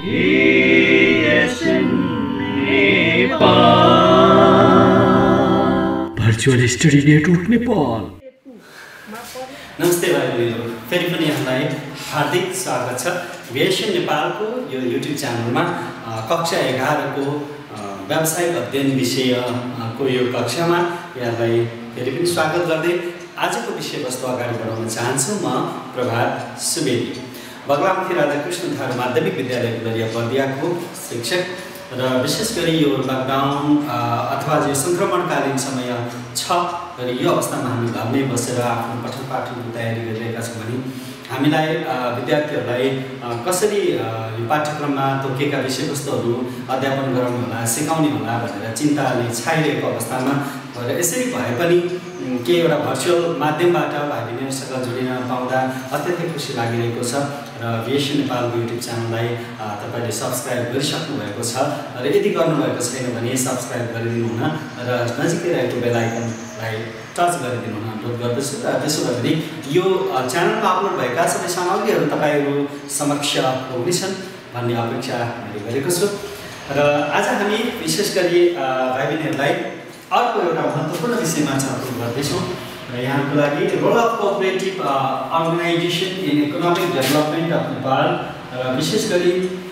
Virtual study network Nepal. नमस्ते भाइ बहिनीहरु, फेरि पनि यहाँलाई हार्दिक स्वागत छ भिएसन नेपालको यो युट्युब च्यानलमा। कक्षा 11 को व्यावसायिक अध्ययन विषयको यो कक्षामा यहाँलाई फेरि पनि स्वागत गर्दै आजको विषयवस्तु अगाडि बढाउन चाहन्छु। म प्रभात सुवेदी, बगलामुखी राधाकृष्ण थारू माध्यमिक विद्यालय गुलरिया बर्दियाको शिक्षक र विशेष गरी यो लकडाउन अथवा जो सङ्क्रमणकालीन समय छ र यो अवस्थामा हामी घरमै बसेर आफ्नो पठन पाठनको तयारी गरिरहेका छौँ भने हामीलाई विद्यार्थीहरूलाई कसरी यो पाठ्यक्रममा तोकेका विषयवस्तुहरू अध्यापन गराउनु होला, सिकाउने होला भनेर चिन्ताले छाइरहेको अवस्थामा र यसरी भए पनि केही एउटा भर्चुअल माध्यमबाट भाइ बहिनीहरूसँग जोडिन पाउँदा अत्यन्तै खुसी लागिरहेको छ। र भिएसन नेपालको युट्युब च्यानललाई तपाईँले सब्सक्राइब गरिसक्नु भएको छ र यदि गर्नुभएको छैन भने सब्सक्राइब गरिदिनु हुन र नजिकै रहेको बेल आइकनलाई टच गरिदिनु हुन अनुरोध गर्दछु। र त्यसो भए यो च्यानलमा अपलोड भएका सबै सामग्रीहरू तपाईँहरू समक्ष पुग्नेछन् भन्ने अपेक्षा मैले गरेको छु। र आज हामी विशेष गरी भाइ बहिनीहरूलाई अर्को एउटा महत्त्वपूर्ण विषयमा छलफल गर्दैछौँ र यहाँको लागि role of cooperative organisation in economic development of Nepal र विशेष गरी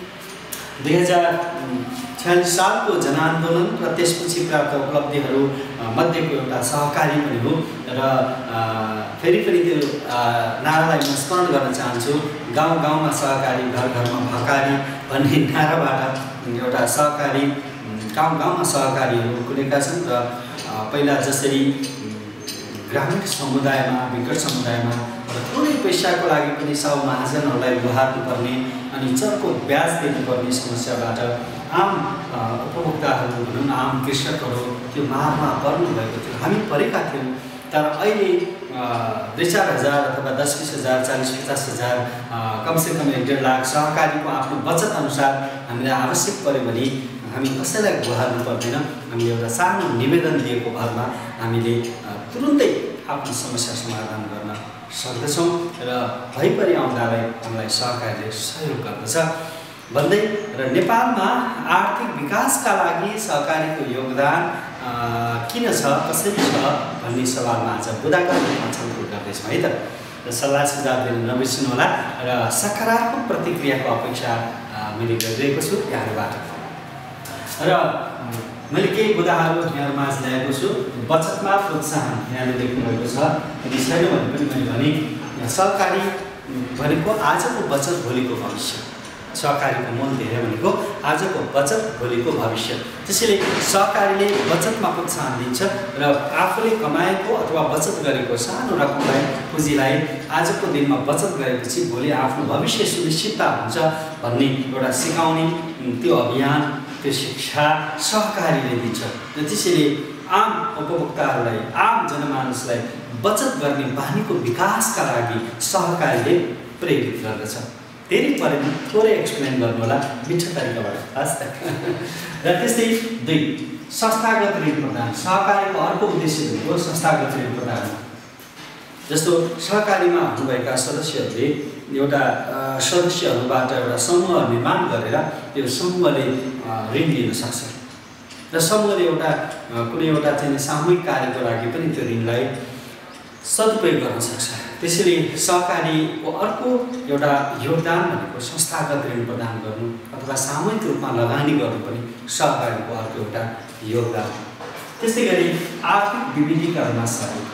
2046 सालको जनआन्दोलन र त्यसपछि प्राप्त उपलब्धिहरू मध्येको एउटा सहकारी पनि हो। र फेरि पनि त्यो नारालाई म स्मरण गर्न चाहन्छु, गाउँ गाउँमा सहकारी, घर घरमा भकारी भन्ने नाराबाट एउटा सहकारी, गाउँ गाउँमा सहकारीहरू खुलेका छन्। र पहिला जसरी ग्रामीण समुदायमा, विकट समुदायमा र थोरै पैसाको लागि पनि सब महाजनहरूलाई गुहार्नुपर्ने अनि चर्को ब्याज दिनुपर्ने समस्याबाट आम उपभोक्ताहरू भनौँ न, आम कृषकहरू त्यो मारमा पर्नुभएको थियो, हामी परेका थियौँ। तर अहिले 2-4 हजार अथवा 10-20 हजार, 40-50 हजार, कमसेकम 1-1.5 लाख सहकारीको आफ्नो बचत अनुसार हामीलाई आवश्यक पऱ्यो भने हामी कसैलाई गुहार्नु पर्दैन। हामीले एउटा सानो निवेदन दिएको भरमा हामीले तुरुन्तै आफ्नो समस्या समाधान गर्न सक्दछौँ र भइपरि आउँदालाई हामीलाई सहकारीले सहयोग गर्दछ भन्दै। र नेपालमा आर्थिक विकासका लागि सहकारीको योगदान किन छ, कसरी छ भन्ने सवालमा आज बुदागत रूपमा छलफल गर्दैछौँ है त। र सल्लाह सुझाव दिन नबिर्सनु होला र सकारात्मक प्रतिक्रियाको अपेक्षा मैले गरिरहेको छु यहाँबाट। र मैले केही मुद्दाहरू यहाँहरूमाझ ल्याएको छु। बचतमा प्रोत्साहन यहाँले देख्नुभएको छ, यदि छैन भने पनि मैले भने सहकारी भनेको आजको बचत भोलिको भविष्य। सहकारीको मूल ध्येय भनेको आजको बचत भोलिको भविष्य। त्यसैले सहकारीले बचतमा प्रोत्साहन दिन्छ र आफूले कमाएको अथवा बचत गरेको सानो रकमलाई, पुँजीलाई आजको दिनमा बचत गरेपछि भोलि आफ्नो भविष्य सुनिश्चितता हुन्छ भन्ने एउटा सिकाउने त्यो अभियान, त्यो शिक्षा सहकारीले दिन्छ। र त्यसैले आम उपभोक्ताहरूलाई, आम जनमानसलाई बचत गर्ने बानीको विकासका लागि सहकारीले प्रेरित गर्दछ। धेरै परेन, थोरै एक्सप्लेन गर्नु होला मिठो तरिकाबाट, हस् त। र त्यस्तै 2, संस्थागत ऋण प्रदान। सहकारीको अर्को उद्देश्य भनेको संस्थागत ऋण प्रदान। जस्तो सहकारीमा हुनुभएका सदस्यहरूले एउटा सदस्यहरूबाट एउटा समूह निर्माण गरेर त्यो समूहले ऋण लिन सक्छ र समूहले एउटा कुनै एउटा चाहिँ सामूहिक कार्यको लागि पनि त्यो ऋणलाई सदुपयोग गर्न सक्छ। त्यसैले सहकारीको अर्को एउटा योगदान भनेको संस्थागत ऋण प्रदान गर्नु अथवा सामूहिक रूपमा लगानी गर्नु पनि सहकारीको अर्को एउटा योगदान। त्यस्तै गरी आर्थिक विविधीकरणमा सहयोग।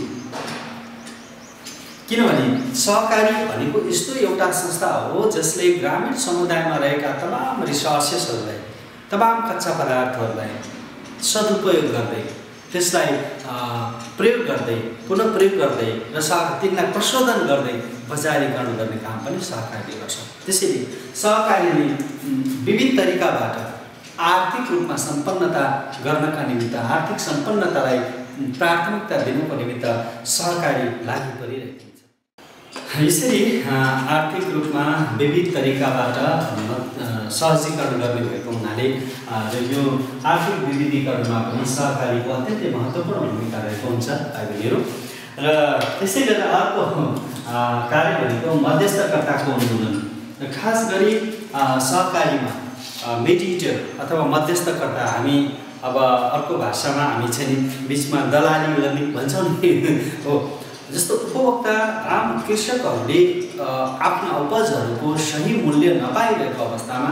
किनभने सहकारी भनेको यस्तो एउटा संस्था हो जसले ग्रामीण समुदायमा रहेका तमाम रिसोर्सेसहरूलाई, तमाम कच्चा पदार्थहरूलाई सदुपयोग गर्दै, त्यसलाई प्रयोग गर्दै, पुनः प्रयोग गर्दै र तिनलाई प्रशोधन गर्दै बजारीकरण गर्ने काम पनि सहकारीले गर्छ। त्यसैले सहकारीले विविध तरिकाबाट आर्थिक रूपमा सम्पन्नता गर्नका निमित्त, आर्थिक सम्पन्नतालाई प्राथमिकता दिनुको निमित्त सहकारी लागि परिरहेको हुन्छ। यसरी आर्थिक रूपमा विविध तरिकाबाट सहजीकरण गर्ने भएको हुनाले र यो आर्थिक विविधीकरणमा पनि सहकारीको अत्यन्तै महत्त्वपूर्ण भूमिका रहेको हुन्छ भाइ बहिनीहरू। र त्यसै गरेर अर्को कार्य भनेको मध्यस्थकर्ताको उन्मूलन। र खास गरी सहकारीमा मेडिएटर अथवा मध्यस्थकर्ता हामी अब अर्को भाषामा हामी चाहिँ बिचमा दलाली गर्ने भन्छौँ नि हो। जस्तो उपभोक्ता आम कृषकहरूले आफ्ना उपजहरूको सही मूल्य नपाइरहेको अवस्थामा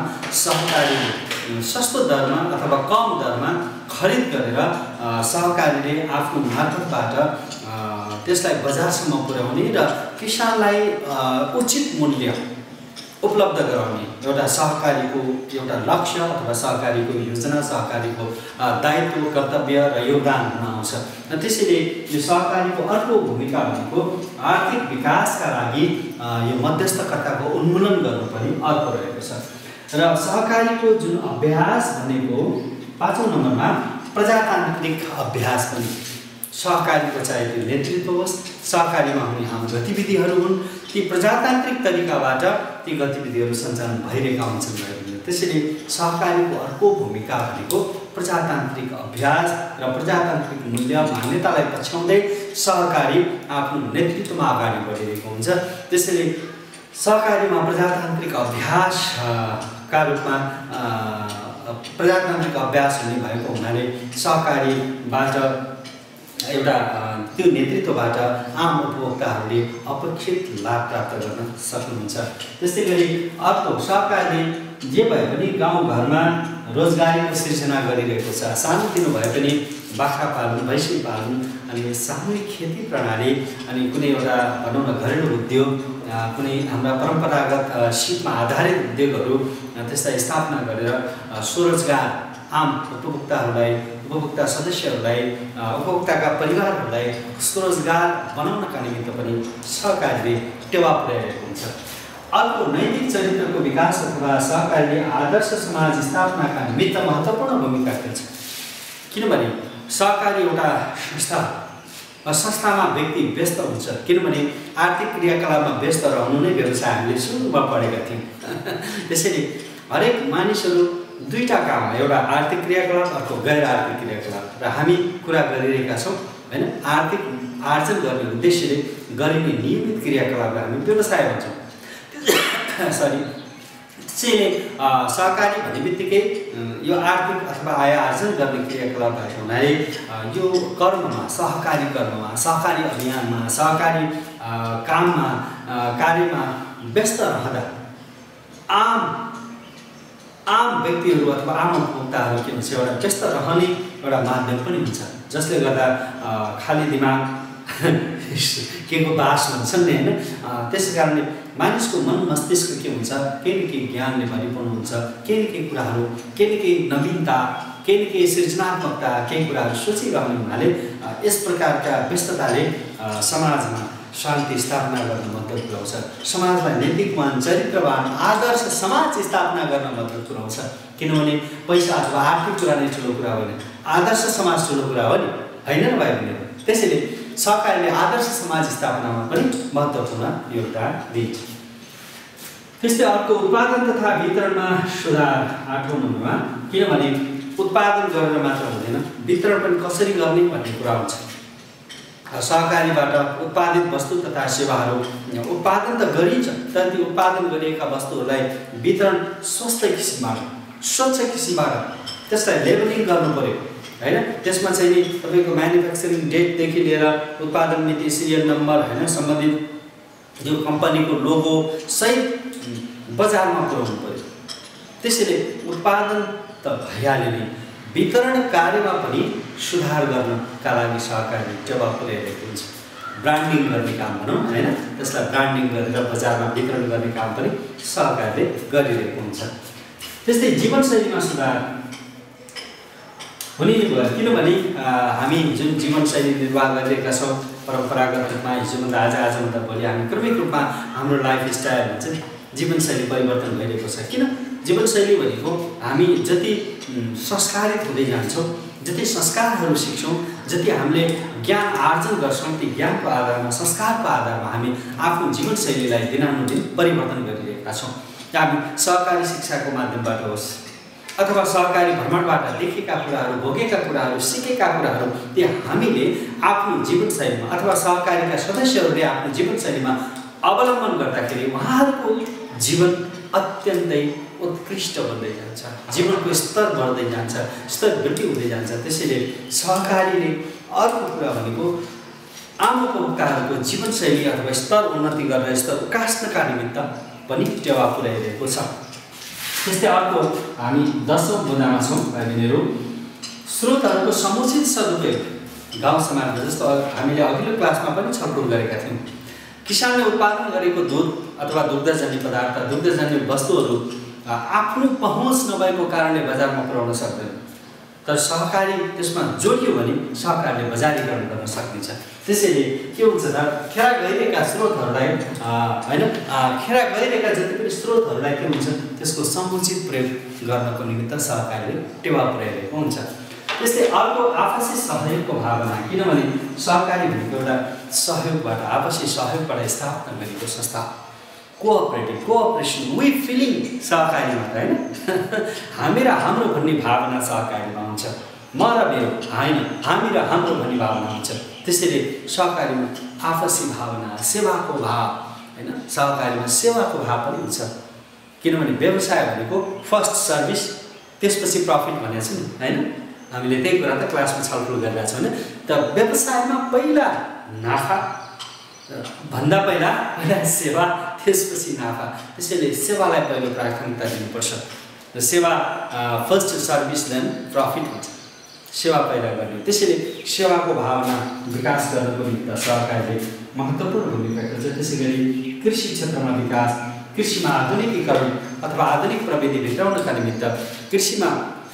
सहकारीले सस्तो दरमा अथवा कम दरमा खरिद गरेर सहकारीले आफ्नो मार्फतबाट त्यसलाई बजारसम्म पुर्याउने र किसानलाई उचित मूल्य उपलब्ध गराउने एउटा सहकारीको एउटा लक्ष्य अथवा सहकारीको योजना, सहकारीको दायित्व, कर्तव्य र योगदान हुन आउँछ। र त्यसैले यो सहकारीको अर्को भूमिका भनेको आर्थिक विकासका लागि यो मध्यस्थकर्ताको उन्मूलन गर्नु पनि अर्को रहेको छ। र सहकारीको जुन अभ्यास भनेको 5औं नम्बरमा प्रजातान्त्रिक अभ्यास पनि। सहकारीको चाहे त्यो नेतृत्व होस्, सहकारीमा हुने हाम्रो गतिविधिहरू हुन्, ती प्रजातान्त्रिक तरिकाबाट ती गतिविधिहरू सञ्चालन भइरहेका हुन्छन् भनेर। त्यसैले सहकारीको अर्को भूमिका भनेको प्रजातान्त्रिक अभ्यास र प्रजातान्त्रिक मूल्य मान्यतालाई पछ्याउँदै सहकारी आफ्नो नेतृत्वमा अगाडि बढिरहेको हुन्छ। त्यसैले सहकारीमा प्रजातान्त्रिक अभ्यासका रूपमा प्रजातान्त्रिक अभ्यास हुने भएको हुनाले सहकारीबाट एउटा त्यो नेतृत्वबाट आम उपभोक्ताहरूले अपेक्षित लाभ प्राप्त गर्न सक्नुहुन्छ। त्यस्तै गरी अर्को सहकारीले जे भए पनि गाउँघरमा रोजगारीको सिर्जना गरिरहेको छ। सानोतिनो भए पनि बाख्रा पालन, भैँसी पालन अनि सामूहिक खेती प्रणाली अनि कुनै एउटा भनौँ न घरेलु उद्योग, कुनै हाम्रा परम्परागत सिपमा आधारित उद्योगहरू त्यसलाई स्थापना गरेर स्वरोजगार आम उपभोक्ताहरूलाई, उपभोक्ता सदस्यहरूलाई, उपभोक्ताका परिवारहरूलाई स्वरोजगार बनाउनका निमित्त पनि सहकारीले टेवा पुर्याइरहेको हुन्छ। अर्को नैतिक चरित्रको विकास अथवा सहकारीले आदर्श समाज स्थापनाका निमित्त महत्त्वपूर्ण भूमिका खेल्छ। किनभने सहकारी एउटा संस्थामा व्यक्ति व्यस्त हुन्छ, किनभने आर्थिक क्रियाकलापमा व्यस्त रहनु नै व्यवसाय हामीले सुरुमा पढेका थियौँ। त्यसैले हरेक मानिसहरू दुईटा काम, एउटा आर्थिक क्रियाकलाप, अर्को गैर आर्थिक क्रियाकलाप, र हामी कुरा गरिरहेका छौँ हैन। आर्थिक आर्जन गर्ने उद्देश्यले गरिने नियमित क्रियाकलापलाई हामी व्यवसाय भन्छौँ। त्यसैले सहकारी भन्ने बित्तिकै यो आर्थिक अथवा आय आर्जन गर्ने क्रियाकलाप भएको हुनाले यो कर्ममा, सहकारी कर्ममा, सहकारी अभियानमा, सहकारी काममा, कार्यमा व्यस्त रहँदा आम व्यक्तिहरू अथवा आम उपभोक्ताहरू के भन्छ एउटा व्यस्त रहने एउटा माध्यम पनि हुन्छ, जसले गर्दा खाली दिमाग के को बास भन्छन् नि हैन। त्यसै कारणले मानिसको मन मस्तिष्क के हुन्छ, केही न केही ज्ञानले भरिपूर्ण हुन्छ, केही न केही कुराहरू, केही न केही नवीनता, केही न केही सृजनात्मकता, केही कुराहरू सोचिरहने हुनाले यस प्रकारका व्यस्तताले समाजमा शान्ति स्थापना गर्न मद्दत पुर्याउँछ। समाजलाई नैतिकवान, चरित्रवान, आदर्श समाज स्थापना गर्न मद्दत पुर्याउँछ। किनभने पैसा अथवा आर्थिक कुरा नै ठुलो कुरा होइन, आदर्श समाज ठुलो कुरा हो नि, होइन र भाइ बहिनीहरू। त्यसैले सहकारीले आदर्श समाज स्थापनामा पनि महत्त्वपूर्ण योगदान दिन्छ। त्यस्तै अर्को उत्पादन तथा वितरणमा सुधार 8औं नम्बरमा। किनभने उत्पादन गरेर मात्र हुँदैन, वितरण पनि कसरी गर्ने भन्ने कुरा हुन्छ। सहकारीबाट उत्पादित वस्तु तथा सेवाहरू उत्पादन त गरिन्छ, तर ती उत्पादन गरिएका वस्तुहरूलाई वितरण स्वस्थ किसिमबाट, स्वच्छ किसिमबाट त्यसलाई लेबलिङ गर्नु पर्यो हैन। त्यसमा चाहिँ नि तपाईँको म्यानुफ्याक्चरिङ डेटदेखि लिएर उत्पादन मिति, सिरियल नम्बर हैन, सम्बन्धित यो कम्पनीको लोगो सहित बजारमा पुर्याउनु पर्यो। त्यसैले उत्पादन त भइहाल्यो नै, वितरण कार्यमा पनि सुधार गर्नका लागि सहकारीले टेवा पुर्याइरहेको हुन्छ। ब्रान्डिङ गर्ने काम भनौँ हैन, त्यसलाई ब्रान्डिङ गरेर बजारमा वितरण गर्ने काम पनि सहकारीले गरिरहेको हुन्छ। त्यस्तै जीवनशैलीमा सुधार हुने भयो, किनभने हामी जुन जीवनशैली निर्वाह गरिरहेका छौँ परम्परागत रूपमा, हिजोभन्दा आजभन्दा भोलि हामी क्रमिक रूपमा हाम्रो लाइफस्टाइल हुन्छ नि, जीवनशैली परिवर्तन भइरहेको छ। किन जीवनशैली भनेको हामी जति संस्कारित हुँदै जान्छौँ, जति संस्कारहरू सिक्छौँ, जति हामीले ज्ञान आर्जन गर्छौँ, ती ज्ञानको आधारमा, संस्कारको आधारमा हामी आफ्नो जीवनशैलीलाई दिनानुदिन परिवर्तन गरिरहेका छौँ। हामी सहकारी शिक्षाको माध्यमबाट होस् अथवा सहकारी भ्रमणबाट देखेका कुराहरू, भोगेका कुराहरू, सिकेका कुराहरू ती हामीले आफ्नो जीवनशैलीमा अथवा सहकारीका सदस्यहरूले आफ्नो जीवनशैलीमा अवलम्बन गर्दाखेरि उहाँहरूको जीवन अत्यन्तै उत्कृष्ट बन्दै जान्छ, जीवनको स्तर बढ्दै जान्छ, स्तर वृद्धि हुँदै जान्छ। त्यसैले सहकारीले अर्को कुरा भनेको आम उपभोक्ताहरूको जीवनशैली अथवा स्तर उन्नति गरेर स्तर उकास्नका निमित्त पनि टेवा पुर्याइरहेको छ। त्यस्तै अर्को हामी 10औं बुँदामा छौँ भाइबहिनीहरू, स्रोतहरूको समुचित सदुपयोग गाउँ समाजमा। जस्तो हामीले अघिल्लो क्लासमा पनि छलफल गरेका थियौँ, किसानले उत्पादन गरेको दुध अथवा दुग्धजन्य पदार्थ, दुग्धजन्य वस्तुहरू आफ्नो पहुँच नभएको कारणले बजारमा पुर्याउन सक्दैन, तर सहकारी त्यसमा जोडियो भने सहकारीले बजारीकरण गर्न सकिन्छ। त्यसैले के हुन्छ त, खेर गइरहेका स्रोतहरूलाई होइन, खेर गइरहेका जति पनि स्रोतहरूलाई के हुन्छ, त्यसको समुचित प्रयोग गर्नको निमित्त सहकारीले टेवा पुर्याइरहेको हुन्छ। त्यस्तै अर्को आपसी सहयोगको भावना, किनभने सहकारी भनेको एउटा सहयोगबाट, आपसी सहयोगबाट स्थापना गरेको संस्था, कोअपरेसन, वी फिलिङ सहकारीमा त होइन, हामी र हाम्रो भन्ने भावना सहकारीमा हुन्छ, म र मेरो होइन, हामी र हाम्रो भन्ने भावना हुन्छ। त्यसैले सहकारीमा आपसी भावना, सेवाको भाव होइन, सहकारीमा सेवाको भाव पनि हुन्छ। किनभने व्यवसाय भनेको फर्स्ट सर्भिस त्यसपछि प्रफिट भनेको छ नि होइन, हामीले त्यही कुरा त क्लासमा छलफल गरिरहेका छौँ होइन। त व्यवसायमा पहिला नाफा भन्दा पहिला सेवा, त्यसपछि नाफा। त्यसैले सेवालाई पहिलो प्राथमिकता दिनुपर्छ। र सेवा फर्स्ट सर्भिस देन प्रफिट हुन्छ, सेवा पैदा गर्ने। त्यसैले सेवाको भावना विकास गर्नको निमित्त सहकारीले महत्त्वपूर्ण भूमिका खेल्छ। त्यसै गरी कृषि क्षेत्रमा विकास, कृषिमा आधुनिकीकरण अथवा आधुनिक प्रविधि भित्राउनका निमित्त कृषिमा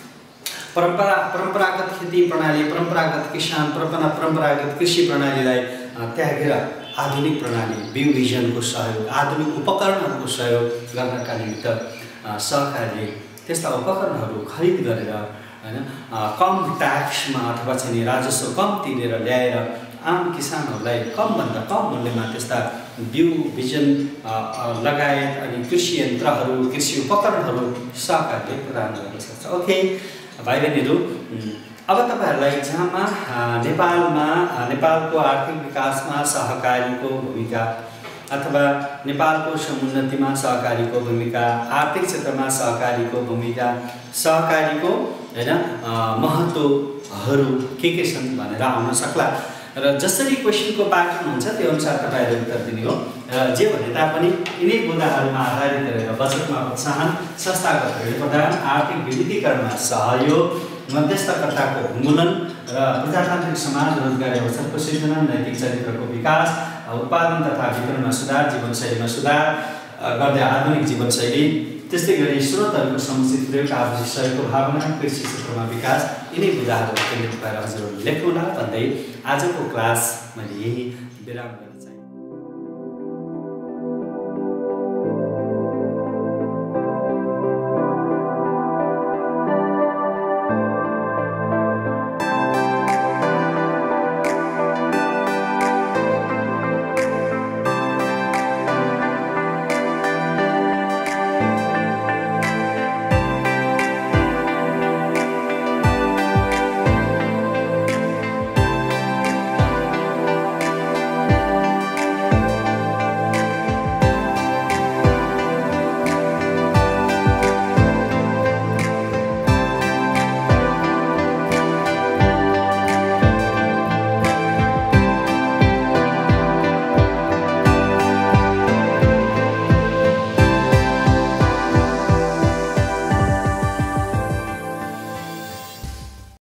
परम्परागत खेती प्रणाली, परम्परागत किसान, परम्परागत कृषि प्रणालीलाई त्यागेर आधुनिक प्रणाली, बिउ बिजनको सहयोग, आधुनिक उपकरणहरूको सहयोग गर्नका निमित्त सहकारीले त्यस्ता उपकरणहरू खरिद गरेर होइन, कम ट्याक्समा अथवा चाहिँ राजस्व कम तिरेर ल्याएर आम किसानहरूलाई कमभन्दा कम मूल्यमा त्यस्ता बिउ बिजन लगायत अनि कृषि यन्त्रहरू, कृषि उपकरणहरू सहकारीले प्रदान गर्न सक्छ। ओके भाइ बहिनीहरू, अब तपाईँहरूलाई इक्जाममा नेपालको आर्थिक विकासमा सहकारीको भूमिका अथवा नेपालको समुन्नतिमा सहकारीको भूमिका, आर्थिक क्षेत्रमा सहकारीको भूमिका, सहकारीको होइन महत्त्वहरू के छन् भनेर आउन सक्ला। र जसरी क्वेसनको प्याटर्न हुन्छ त्यो अनुसार तपाईँहरूले उत्तर दिने हो। जे भने तापनि यिनै बुँदाहरूमा आधारित गरेर बजेटमा प्रोत्साहन, संस्थागत ऋण प्रदान, आर्थिक विविधीकरणमा सहयोग, मध्यस्थकर्ताको उन्मूलन र प्रजातान्त्रिक समाज, रोजगारी अवसरको सृजना, नैतिक चरित्रको विकास, उत्पादन तथा वितरणमा सुधार, जीवनशैलीमा सुधार गर्दै आधुनिक जीवनशैली, त्यस्तै गरी स्रोतहरूको समुचित प्रयोग, आपसी सहयोगको भावना, कृषि क्षेत्रमा विकास, यिनै बुँदाहरू केन्द्रित भएर हजुरहरू लेख्नुहोला भन्दै आजको क्लास मैले यही विराम